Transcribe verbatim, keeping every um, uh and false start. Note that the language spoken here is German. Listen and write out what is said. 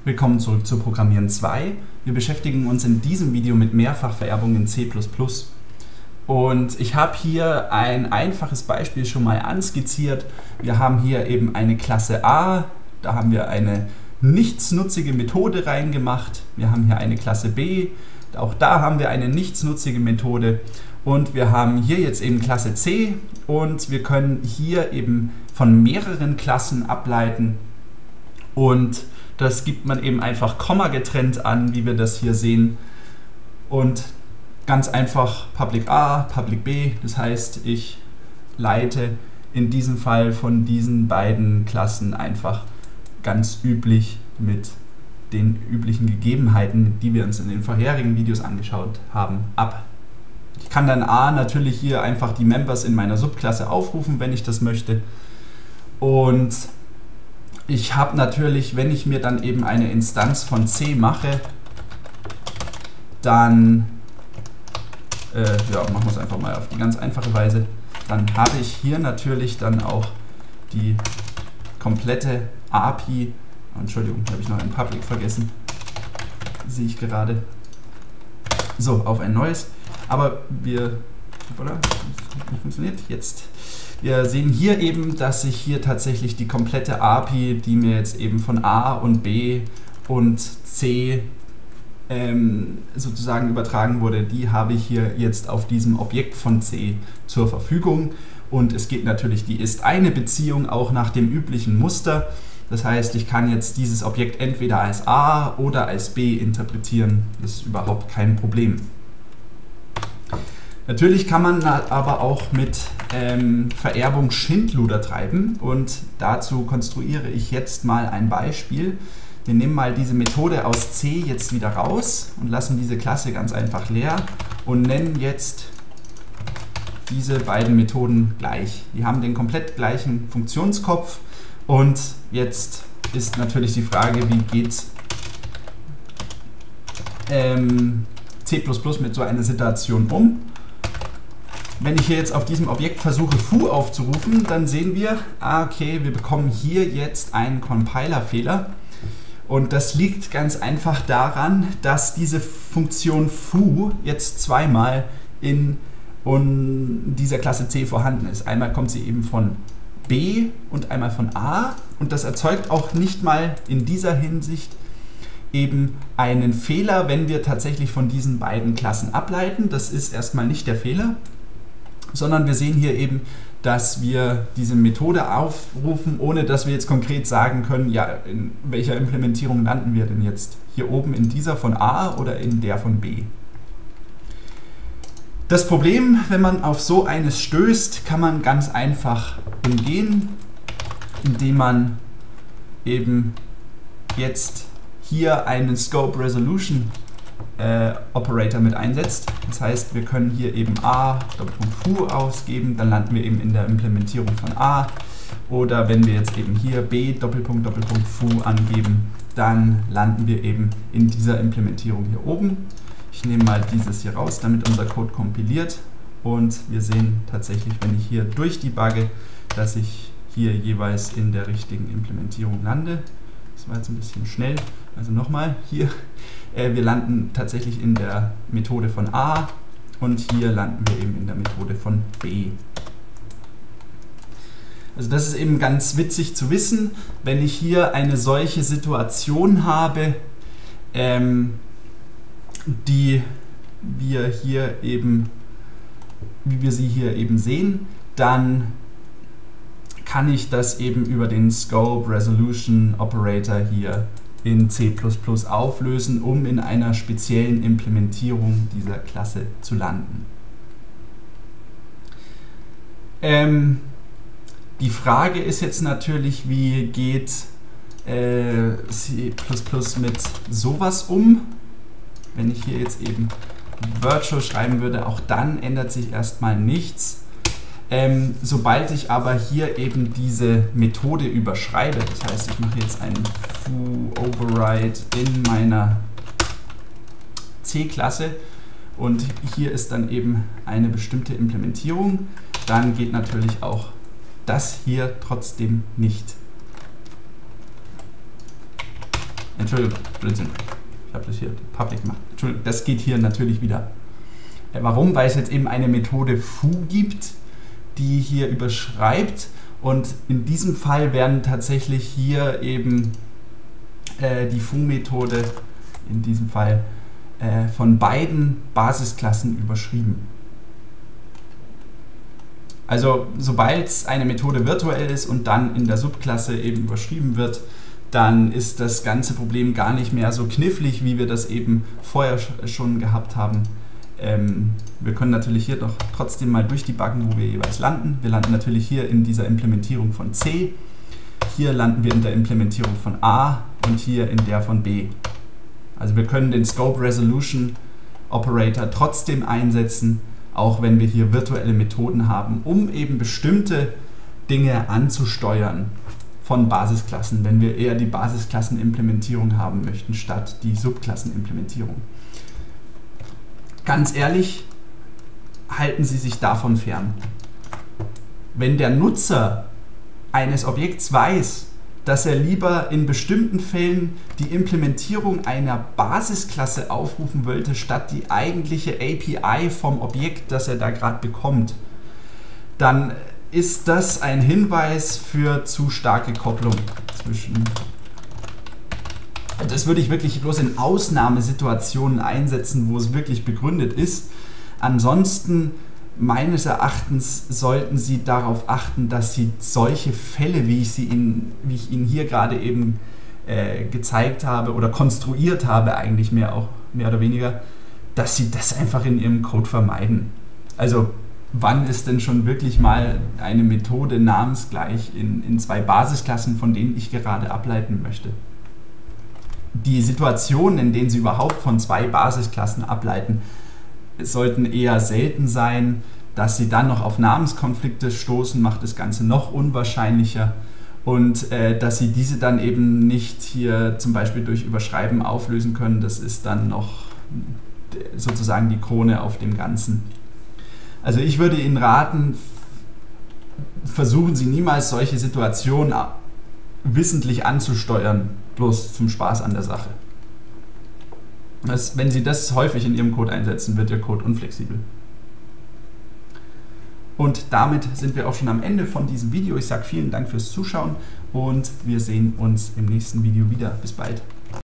Willkommen zurück zu Programmieren zwei. Wir beschäftigen uns in diesem Video mit Mehrfachvererbung in C plus plus. Und ich habe hier ein einfaches Beispiel schon mal anskizziert. Wir haben hier eben eine Klasse A, da haben wir eine nichtsnutzige Methode reingemacht. Wir haben hier eine Klasse B, auch da haben wir eine nichtsnutzige Methode. Und wir haben hier jetzt eben Klasse C und wir können hier eben von mehreren Klassen ableiten. Und das gibt man eben einfach Komma getrennt an, wie wir das hier sehen. Und ganz einfach Public A, Public B. Das heißt, ich leite in diesem Fall von diesen beiden Klassen einfach ganz üblich mit den üblichen Gegebenheiten, die wir uns in den vorherigen Videos angeschaut haben, ab. Ich kann dann A natürlich hier einfach die Members in meiner Subklasse aufrufen, wenn ich das möchte. Und ich habe natürlich, wenn ich mir dann eben eine Instanz von C mache, dann, äh, ja, machen wir es einfach mal auf die ganz einfache Weise, dann habe ich hier natürlich dann auch die komplette A P I, oh, Entschuldigung, da habe ich noch ein Public vergessen, sehe ich gerade, so, auf ein neues, aber wir, oder? Das funktioniert jetzt. Wir sehen hier eben, dass ich hier tatsächlich die komplette A P I, die mir jetzt eben von A und B und C ähm, sozusagen übertragen wurde, die habe ich hier jetzt auf diesem Objekt von C zur Verfügung. Und es geht natürlich die Ist-eine-Beziehung auch nach dem üblichen Muster. Das heißt, ich kann jetzt dieses Objekt entweder als A oder als B interpretieren. Das ist überhaupt kein Problem. Natürlich kann man aber auch mit ähm, Vererbung Schindluder treiben und dazu konstruiere ich jetzt mal ein Beispiel. Wir nehmen mal diese Methode aus C jetzt wieder raus und lassen diese Klasse ganz einfach leer und nennen jetzt diese beiden Methoden gleich. Die haben den komplett gleichen Funktionskopf und jetzt ist natürlich die Frage, wie geht ähm, C plus plus mit so einer Situation um? Wenn ich hier jetzt auf diesem Objekt versuche, foo aufzurufen, dann sehen wir, ah, okay, wir bekommen hier jetzt einen Compiler-Fehler. Und das liegt ganz einfach daran, dass diese Funktion foo jetzt zweimal in dieser Klasse C vorhanden ist. Einmal kommt sie eben von B und einmal von A. Und das erzeugt auch nicht mal in dieser Hinsicht eben einen Fehler, wenn wir tatsächlich von diesen beiden Klassen ableiten. Das ist erstmal nicht der Fehler, sondern wir sehen hier eben, dass wir diese Methode aufrufen, ohne dass wir jetzt konkret sagen können, ja, in welcher Implementierung landen wir denn jetzt? Hier oben in dieser von A oder in der von B? Das Problem, wenn man auf so eines stößt, kann man ganz einfach umgehen, indem man eben jetzt hier einen Scope Resolution Äh, Operator mit einsetzt. Das heißt, wir können hier eben A foo ausgeben, dann landen wir eben in der Implementierung von A. Oder wenn wir jetzt eben hier B foo angeben, dann landen wir eben in dieser Implementierung hier oben. Ich nehme mal dieses hier raus, damit unser Code kompiliert. Und wir sehen tatsächlich, wenn ich hier durchdebugge, dass ich hier jeweils in der richtigen Implementierung lande. Das war jetzt ein bisschen schnell. Also nochmal hier. Äh, wir landen tatsächlich in der Methode von A und hier landen wir eben in der Methode von B. Also das ist eben ganz witzig zu wissen, wenn ich hier eine solche Situation habe, ähm, die wir hier eben, wie wir sie hier eben sehen, dann kann ich das eben über den Scope Resolution Operator hier in C plus plus auflösen, um in einer speziellen Implementierung dieser Klasse zu landen. Ähm, die Frage ist jetzt natürlich, wie geht äh, C plus plus mit sowas um? Wenn ich hier jetzt eben Virtual schreiben würde, auch dann ändert sich erstmal nichts. Ähm, sobald ich aber hier eben diese Methode überschreibe, das heißt, ich mache jetzt einen foo-override in meiner C-Klasse und hier ist dann eben eine bestimmte Implementierung, dann geht natürlich auch das hier trotzdem nicht. Entschuldigung, Blödsinn. Ich habe das hier public gemacht. Entschuldigung, das geht hier natürlich wieder. Äh, warum? Weil es jetzt eben eine Methode foo gibt, die hier überschreibt. Und in diesem Fall werden tatsächlich hier eben äh, die foo-Methode, in diesem Fall äh, von beiden Basisklassen überschrieben. Also sobald eine Methode virtuell ist und dann in der Subklasse eben überschrieben wird, dann ist das ganze Problem gar nicht mehr so knifflig, wie wir das eben vorher schon gehabt haben. Ähm, wir können natürlich hier doch trotzdem mal durchdebuggen, wo wir jeweils landen. Wir landen natürlich hier in dieser Implementierung von C, hier landen wir in der Implementierung von A und hier in der von B. Also wir können den Scope Resolution Operator trotzdem einsetzen, auch wenn wir hier virtuelle Methoden haben, um eben bestimmte Dinge anzusteuern von Basisklassen, wenn wir eher die Basisklassenimplementierung haben möchten, statt die Subklassenimplementierung. Ganz ehrlich, halten Sie sich davon fern. Wenn der Nutzer eines Objekts weiß, dass er lieber in bestimmten Fällen die Implementierung einer Basisklasse aufrufen wollte, statt die eigentliche A P I vom Objekt, das er da gerade bekommt, dann ist das ein Hinweis für zu starke Kopplung zwischen. Das würde ich wirklich bloß in Ausnahmesituationen einsetzen, wo es wirklich begründet ist. Ansonsten, meines Erachtens, sollten Sie darauf achten, dass Sie solche Fälle, wie ich, sie Ihnen, wie ich Ihnen hier gerade eben äh, gezeigt habe oder konstruiert habe, eigentlich mehr, auch, mehr oder weniger, dass Sie das einfach in Ihrem Code vermeiden. Also wann ist denn schon wirklich mal eine Methode namensgleich in, in zwei Basisklassen, von denen ich gerade ableiten möchte? Die Situationen, in denen Sie überhaupt von zwei Basisklassen ableiten, sollten eher selten sein. Dass Sie dann noch auf Namenskonflikte stoßen, macht das Ganze noch unwahrscheinlicher. Und äh, dass Sie diese dann eben nicht hier zum Beispiel durch Überschreiben auflösen können, das ist dann noch sozusagen die Krone auf dem Ganzen. Also ich würde Ihnen raten, versuchen Sie niemals solche Situationen wissentlich anzusteuern, bloß zum Spaß an der Sache. Das, wenn Sie das häufig in Ihrem Code einsetzen, wird Ihr Code unflexibel. Und damit sind wir auch schon am Ende von diesem Video. Ich sage vielen Dank fürs Zuschauen und wir sehen uns im nächsten Video wieder. Bis bald.